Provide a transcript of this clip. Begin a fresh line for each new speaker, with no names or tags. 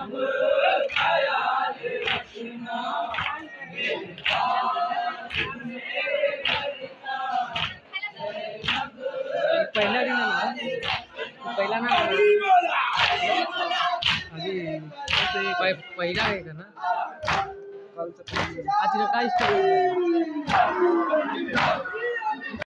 पहिला दिन ना पहिला ना अभी पहिला आहे का ना कल आज का स्टार्ट